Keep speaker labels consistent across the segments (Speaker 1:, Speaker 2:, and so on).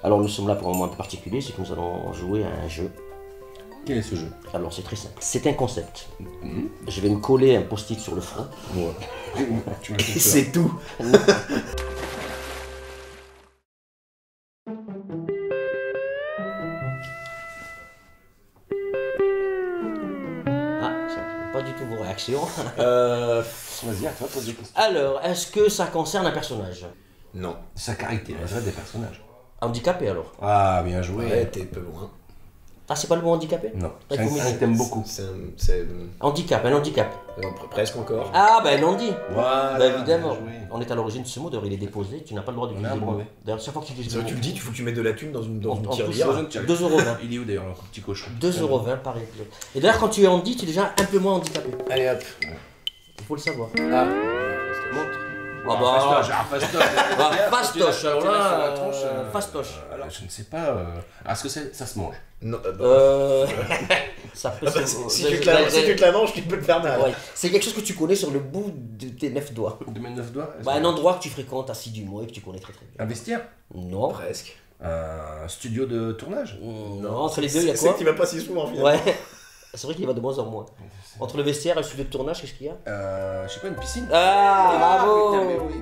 Speaker 1: Alors nous sommes là pour un moment un peu particulier, c'est que nous allons jouer à un jeu.
Speaker 2: Quel est ce jeu?
Speaker 1: Alors c'est très simple. C'est un concept. Je vais me coller un post-it sur le front.
Speaker 2: Ouais. Tu m'as fait
Speaker 1: Et
Speaker 2: peur.
Speaker 1: c'est tout. Ah, ça pas du tout vos réactions.
Speaker 2: Vas-y, à toi, pose des questions.
Speaker 1: Alors, est-ce que ça concerne un personnage?
Speaker 3: Non.
Speaker 2: Ça caractériserait des personnages.
Speaker 1: Handicapé alors?
Speaker 2: Ah, bien joué.
Speaker 3: Ouais, t'es peu loin.
Speaker 1: Ah, c'est pas le mot handicapé?
Speaker 2: Non,
Speaker 1: Ah,
Speaker 2: c'est
Speaker 1: il faut
Speaker 2: un
Speaker 1: m'aider.
Speaker 2: que t'aimes beaucoup.
Speaker 3: C'est
Speaker 1: Handicap, un handicap.
Speaker 3: presque encore.
Speaker 1: Ah, ben Nandi.
Speaker 2: Voilà,
Speaker 1: Bah évidemment,
Speaker 2: bien joué.
Speaker 1: on est à l'origine de ce mot, d'ailleurs il est déposé, tu n'as pas le droit
Speaker 2: On a
Speaker 1: d'utiliser
Speaker 2: un
Speaker 1: le mot.
Speaker 2: brevet.
Speaker 1: D'ailleurs, chaque fois que tu utilises
Speaker 3: Ça,
Speaker 1: le
Speaker 3: tu
Speaker 1: mot,
Speaker 3: le dis, il faut que tu mettes de la thune dans une
Speaker 1: En
Speaker 3: tirelire.
Speaker 1: plus, 2,20 €.
Speaker 2: Il est où d'ailleurs, le petit cochon?
Speaker 1: 2,20 € par épisode. Et d'ailleurs, quand tu es handi, tu es déjà un peu moins handicapé.
Speaker 3: Allez hop.
Speaker 1: Il faut le savoir.
Speaker 3: Ah.
Speaker 1: Montre.
Speaker 2: Ah fastoche,
Speaker 1: Fastoche, alors là, fastoche.
Speaker 2: Alors, je ne sais pas. Est-ce que ça se mange?
Speaker 3: Non,
Speaker 1: Ça peut
Speaker 3: bah,
Speaker 1: se...
Speaker 3: si tu te la manges, tu peux te faire mal.
Speaker 1: Ouais. C'est quelque chose que tu connais sur le bout de tes 9 doigts.
Speaker 2: De mes 9 doigts?
Speaker 1: Bah, un endroit que tu fréquentes assidûment et que tu connais très très bien.
Speaker 2: Un vestiaire?
Speaker 1: Non.
Speaker 3: Presque.
Speaker 2: Un studio de tournage?
Speaker 1: Non, entre les deux, il y a
Speaker 3: C'est
Speaker 1: quoi?
Speaker 3: que tu vas pas si souvent finalement.
Speaker 1: Ouais. C'est vrai qu'il va de moins en moins. Entre le vestiaire et le studio de tournage, qu'est-ce qu'il y a?
Speaker 2: Je sais pas, une piscine?
Speaker 1: Ah, bravo!
Speaker 2: putain, mais oui.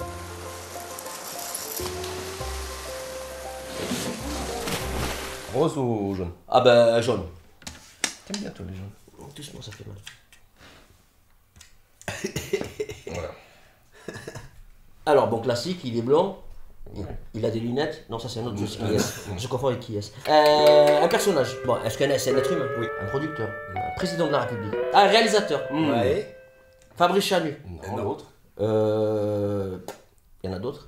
Speaker 2: Rose ou jaune?
Speaker 1: Ah bah jaune.
Speaker 2: T'aimes bien toi les jaunes?
Speaker 1: Doucement, ça fait mal.
Speaker 2: Voilà.
Speaker 1: Alors bon, classique, il est blanc.
Speaker 2: Ouais.
Speaker 1: Il a des lunettes. Non, ça c'est un autre jeu, c'est qui est. Je confonds avec qui est. Un personnage. Bon, est-ce qu'un c'est un être humain?
Speaker 3: Oui.
Speaker 1: Un producteur. Un président de la République. Ah, un réalisateur.
Speaker 3: Ouais.
Speaker 1: Fabrice Chanu.
Speaker 2: Non, l'autre.
Speaker 1: Il y en a d'autres.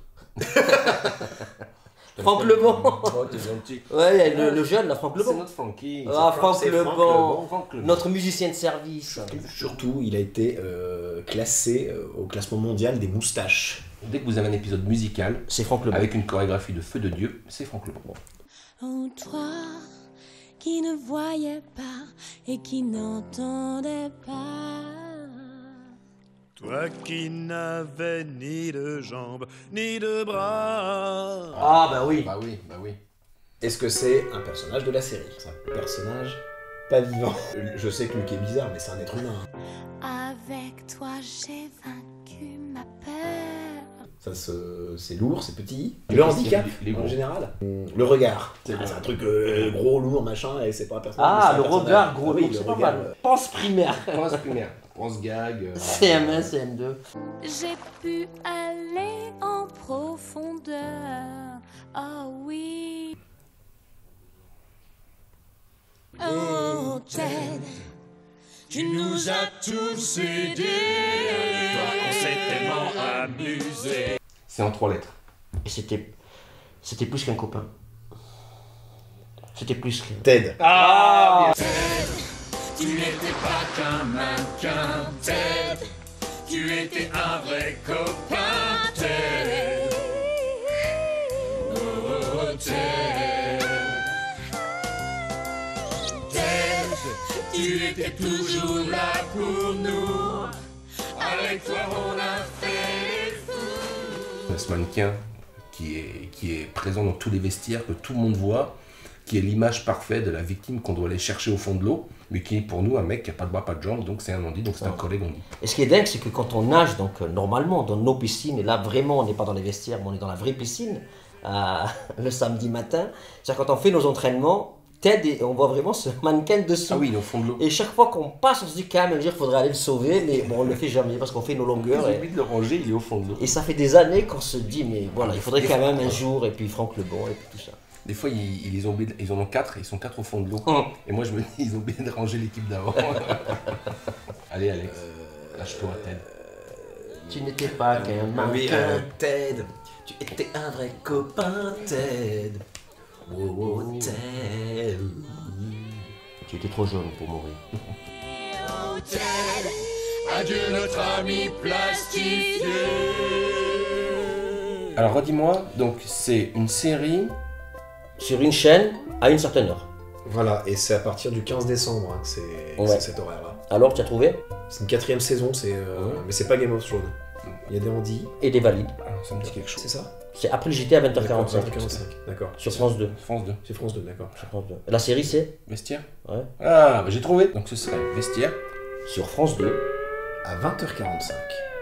Speaker 1: Franck Lebon.
Speaker 2: Oh, t'es gentil.
Speaker 1: Ouais, le jeune, là, Franck
Speaker 2: C'est
Speaker 1: Lebon.
Speaker 2: notre Francky.
Speaker 1: Ah, Franck
Speaker 3: c'est Franck
Speaker 1: Lebon.
Speaker 2: Franck Lebon.
Speaker 1: Notre musicien de service.
Speaker 3: Surtout, il a été classé au classement mondial des moustaches.
Speaker 2: Dès que vous avez un épisode musical
Speaker 1: C'est Franck Lebon.
Speaker 2: avec une chorégraphie de feu de Dieu, c'est Franck Lebon.
Speaker 4: Oh, toi qui ne voyais pas et qui n'entendais pas.
Speaker 5: Toi qui n'avais ni de jambes, ni de bras.
Speaker 1: Ah bah oui.
Speaker 2: Bah oui, bah oui.
Speaker 3: Est-ce que c'est un personnage de la série? C'est un personnage pas vivant. Je sais que Luc est bizarre, mais c'est un être humain.
Speaker 4: Avec toi, j'ai vaincu ma peur.
Speaker 3: C'est lourd, c'est petit. Le handicap,
Speaker 2: il est gros.
Speaker 3: en général. Le regard. C'est un truc gros, lourd, machin, et c'est pas un personnage.
Speaker 1: Ah,
Speaker 3: c'est un
Speaker 1: le
Speaker 3: personnage.
Speaker 1: regard, gros,
Speaker 3: Oui,
Speaker 1: donc
Speaker 3: le
Speaker 1: c'est pas
Speaker 3: regard,
Speaker 1: mal. Pense primaire.
Speaker 2: Pense primaire, pense gag.
Speaker 1: CM1, CM2.
Speaker 4: J'ai pu aller en profondeur. Oh oui. Oh Ted,
Speaker 5: Tu nous as tous aidés. Toi, on s'est tellement amusés.
Speaker 2: C'est en 3 lettres.
Speaker 1: Et c'était plus qu'un copain. C'était plus qu'un...
Speaker 3: Ted.
Speaker 5: Tu n'étais pas qu'un mannequin, Ted. Tu étais un vrai copain, Ted. Oh, Ted. Ted, tu étais toujours là pour nous. Avec toi, on a fait les fous.
Speaker 2: Ce mannequin qui est présent dans tous les vestiaires, que tout le monde voit, qui est l'image parfaite de la victime qu'on doit aller chercher au fond de l'eau, mais qui est pour nous un mec qui n'a pas de bras, pas de jambes, donc c'est un handi, donc c'est un collègue handi.
Speaker 1: Et ce qui est dingue, c'est que quand on nage, donc normalement dans nos piscines, et là vraiment on n'est pas dans les vestiaires, mais on est dans la vraie piscine, le samedi matin, c'est-à-dire quand on fait nos entraînements, Ted, et on voit vraiment ce mannequin dessous.
Speaker 2: Ah oui, il est au fond de l'eau.
Speaker 1: Et chaque fois qu'on passe, on se dit quand même, il faudrait aller le sauver, mais bon, on le fait jamais parce qu'on fait nos longueurs.
Speaker 2: J'ai oublié de le ranger, il est au fond de l'eau.
Speaker 1: Et ça fait des années qu'on se dit, mais voilà, il faudrait quand même un jour, et puis Franck Lebon, et puis tout ça.
Speaker 2: Des fois, ils en ont 4, ils sont 4 au fond de l'eau. Et moi, je me dis, ils ont oublié de ranger l'équipe d'avant. Allez, Alex, lâche-toi, Ted.
Speaker 1: Tu n'étais pas qu'un
Speaker 3: Oui,
Speaker 1: mannequin.
Speaker 3: Ted. Tu étais un vrai copain, Ted. Oh, Ted.
Speaker 1: Tu étais trop jeune pour mourir.
Speaker 5: Oh, Ted, adieu notre ami plastifié.
Speaker 2: Alors, redis-moi, donc c'est une série.
Speaker 1: Sur une chaîne, à une certaine heure.
Speaker 3: Voilà, et c'est à partir du 15 décembre hein, que c'est cet horaire-là.
Speaker 1: Alors, tu as trouvé?
Speaker 3: C'est une 4ème saison, mais c'est pas Game of Thrones. Il y a des handis.
Speaker 1: Et des valides.
Speaker 2: Alors, ça me dit quelque chose.
Speaker 3: C'est ça?
Speaker 1: C'est après le JT à
Speaker 3: D'accord,
Speaker 1: 20h45.
Speaker 3: 20h45, d'accord.
Speaker 1: Sur France 2.
Speaker 2: France 2.
Speaker 3: C'est France 2, d'accord.
Speaker 1: Sur France 2. La série, c'est
Speaker 2: Vestiaire.
Speaker 1: ouais.
Speaker 2: Ah, bah j'ai trouvé. Donc ce serait Vestiaire.
Speaker 1: sur France 2.
Speaker 3: À 20h45.